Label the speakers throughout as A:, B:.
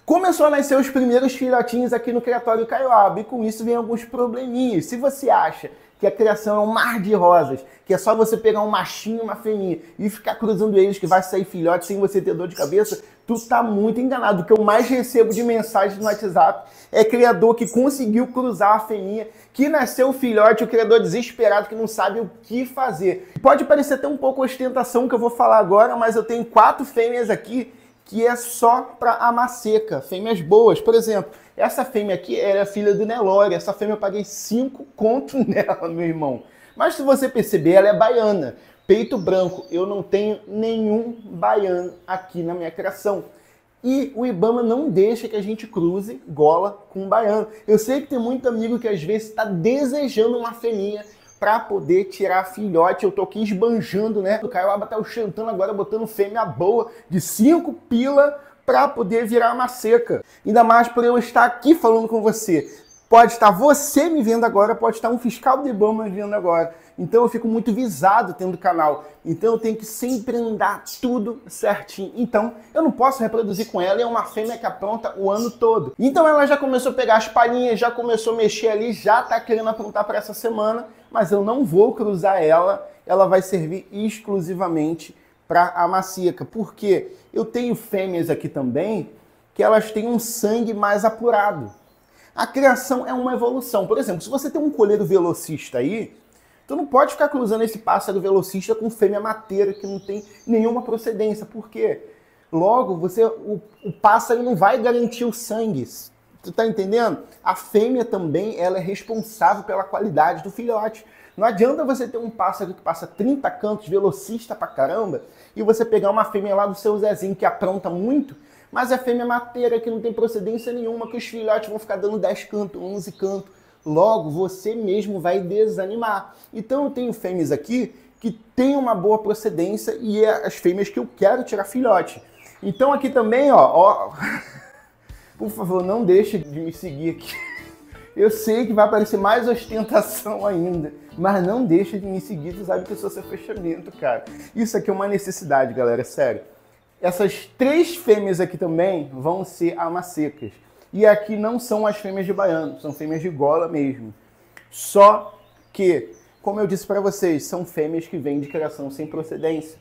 A: Começou a nascer os primeiros filhotinhos aqui no criatório Kaiowaba e com isso vem alguns probleminhas. Se você acha que a criação é um mar de rosas, que é só você pegar um machinho e uma fêmea e ficar cruzando eles que vai sair filhote sem você ter dor de cabeça, tu tá muito enganado. O que eu mais recebo de mensagem no WhatsApp é criador que conseguiu cruzar a fêmea, que nasceu o filhote, o criador desesperado que não sabe o que fazer. Pode parecer até um pouco ostentação que eu vou falar agora, mas eu tenho 4 fêmeas aqui que é só para amar seca, fêmeas boas. Por exemplo, essa fêmea aqui era filha do Nelore, essa fêmea eu paguei 5 conto nela, meu irmão. Mas se você perceber, ela é baiana, peito branco. Eu não tenho nenhum baiano aqui na minha criação. E o Ibama não deixa que a gente cruze gola com baiano. Eu sei que tem muito amigo que às vezes está desejando uma fêmea para poder tirar filhote. Eu tô aqui esbanjando, né? O Kaiowaba tá chantando agora, botando fêmea boa de 5 pila para poder virar uma seca. Ainda mais por eu estar aqui falando com você. Pode estar você me vendo agora, pode estar um fiscal do Ibama me vendo agora. Então eu fico muito visado tendo canal. Então eu tenho que sempre andar tudo certinho. Então eu não posso reproduzir com ela, é uma fêmea que apronta o ano todo. Então ela já começou a pegar as palhinhas, já começou a mexer ali, já tá querendo aprontar para essa semana, mas eu não vou cruzar ela, ela vai servir exclusivamente para a macica. Porque eu tenho fêmeas aqui também que elas têm um sangue mais apurado. A criação é uma evolução. Por exemplo, se você tem um coleiro velocista aí, tu não pode ficar cruzando esse pássaro velocista com fêmea mateira que não tem nenhuma procedência. Por quê? Logo, o pássaro não vai garantir o sangue. Tu tá entendendo? A fêmea também ela é responsável pela qualidade do filhote. Não adianta você ter um pássaro que passa 30 cantos, velocista pra caramba, e você pegar uma fêmea lá do seu Zezinho que apronta muito, mas é fêmea mateira que não tem procedência nenhuma, que os filhotes vão ficar dando 10 cantos, 11 cantos. Logo, você mesmo vai desanimar. Então eu tenho fêmeas aqui que tem uma boa procedência e é as fêmeas que eu quero tirar filhote. Então aqui também, ó, por favor, não deixe de me seguir aqui. Eu sei que vai aparecer mais ostentação ainda, mas não deixe de me seguir, tu sabe que eu sou seu fechamento, cara. Isso aqui é uma necessidade, galera, sério. Essas 3 fêmeas aqui também vão ser amacecas. E aqui não são as fêmeas de baiano, são fêmeas de gola mesmo. Só que, como eu disse para vocês, são fêmeas que vêm de criação sem procedência.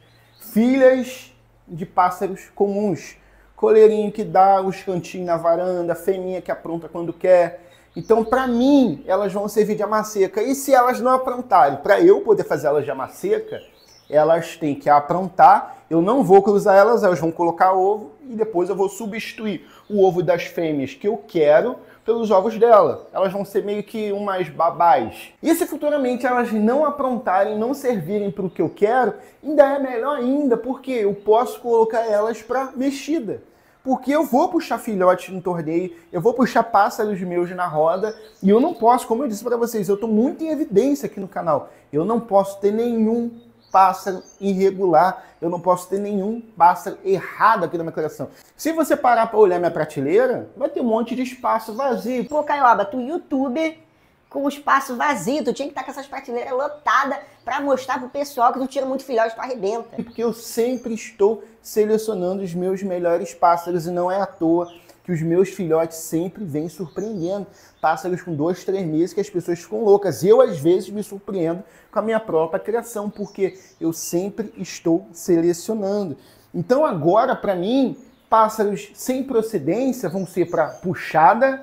A: Filhas de pássaros comuns. Coleirinho que dá os cantinhos na varanda, fêmea que apronta quando quer. Então, para mim, elas vão servir de amaseca. E se elas não aprontarem, para eu poder fazer elas de amaseca, elas têm que aprontar. Eu não vou cruzar elas vão colocar ovo e depois eu vou substituir o ovo das fêmeas que eu quero pelos ovos dela. Elas vão ser meio que umas babás. E se futuramente elas não aprontarem, não servirem para o que eu quero, ainda é melhor ainda, porque eu posso colocar elas para mexida. Porque eu vou puxar filhote no torneio, eu vou puxar pássaros meus na roda, e eu não posso, como eu disse para vocês, eu estou muito em evidência aqui no canal, eu não posso ter nenhum pássaro irregular, eu não posso ter nenhum pássaro errado aqui na minha coleção. Se você parar para olhar minha prateleira, vai ter um monte de espaço vazio.
B: Pô, Kaiowaba, tu youtuber com o espaço vazio, tu tinha que estar com essas prateleiras lotadas para mostrar pro pessoal que tu tira muito filhote, tu arrebenta.
A: Porque eu sempre estou selecionando os meus melhores pássaros e não é à toa que os meus filhotes sempre vêm surpreendendo. Pássaros com 2, 3 meses que as pessoas ficam loucas. Eu, às vezes, me surpreendo com a minha própria criação, porque eu sempre estou selecionando. Então, agora, para mim, pássaros sem procedência vão ser para puxada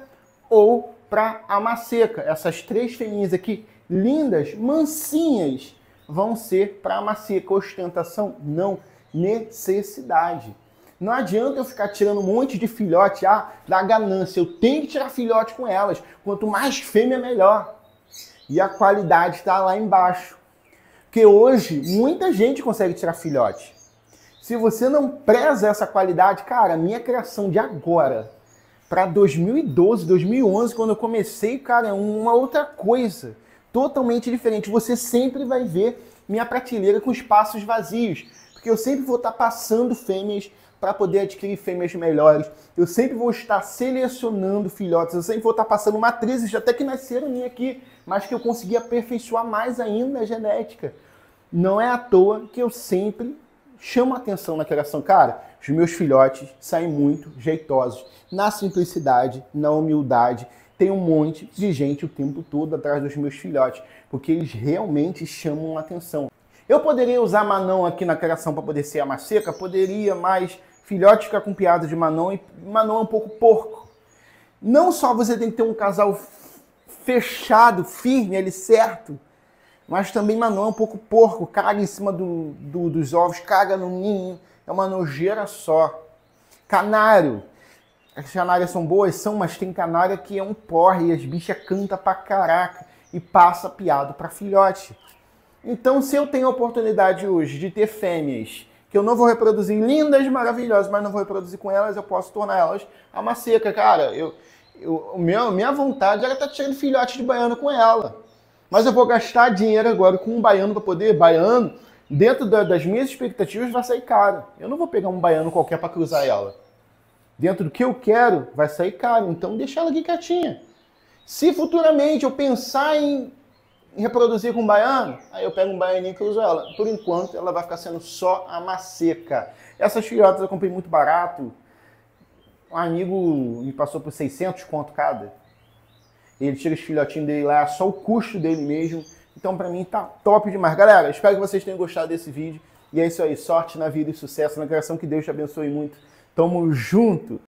A: ou para amaseca. Essas 3 fêmeas aqui, lindas, mansinhas, vão ser para amaseca. Ostentação? Não. Necessidade. Não adianta eu ficar tirando um monte de filhote da ganância. Eu tenho que tirar filhote com elas. Quanto mais fêmea, melhor. E a qualidade está lá embaixo. Porque hoje, muita gente consegue tirar filhote. Se você não preza essa qualidade, cara, a minha criação de agora para 2012, 2011, quando eu comecei, cara, é uma outra coisa. Totalmente diferente. Você sempre vai ver minha prateleira com espaços vazios. Porque eu sempre vou estar passando fêmeas para poder adquirir fêmeas melhores. Eu sempre vou estar selecionando filhotes, eu sempre vou estar passando matrizes, até que nasceram minha aqui, mas que eu consegui aperfeiçoar mais ainda a genética. Não é à toa que eu sempre chamo a atenção na criação. Cara, Os meus filhotes saem muito jeitosos, na simplicidade, na humildade. Tem um monte de gente o tempo todo atrás dos meus filhotes, porque eles realmente chamam a atenção. Eu poderia usar Manão aqui na criação para poder ser a Maseca? Poderia, mas filhote fica com piada de Manão e Manão é um pouco porco. Não só você tem que ter um casal fechado, firme, ali certo, mas também Manão é um pouco porco, caga em cima dos ovos, caga no ninho, é uma nojeira só. Canário. As canárias são boas? São, mas tem canária que é um porre e as bichas cantam pra caraca e passa piado pra filhote. Então, se eu tenho a oportunidade hoje de ter fêmeas que eu não vou reproduzir lindas, maravilhosas, mas não vou reproduzir com elas, eu posso tornar elas a Maseca. Cara, minha vontade era estar tirando filhote de baiano com ela. Mas eu vou gastar dinheiro agora com um baiano para poder... Baiano, dentro das minhas expectativas, vai sair caro. Eu não vou pegar um baiano qualquer para cruzar ela. Dentro do que eu quero, vai sair caro. Então, deixa ela aqui quietinha. Se futuramente eu pensar em reproduzir com um baiano, aí eu pego um baianinho e cruzo ela. Por enquanto, ela vai ficar sendo só a Maseca. Essas filhotas eu comprei muito barato. Um amigo me passou por 600 conto cada. Ele tira os filhotinhos dele lá, só o custo dele mesmo. Então, pra mim, tá top demais. Galera, espero que vocês tenham gostado desse vídeo. E é isso aí. Sorte na vida e sucesso na criação. Que Deus te abençoe muito. Tamo junto!